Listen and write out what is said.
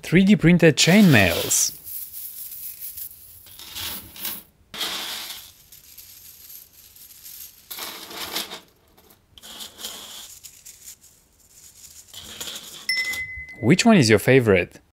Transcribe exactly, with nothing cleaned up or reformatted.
three D printed chainmails. Which one is your favorite?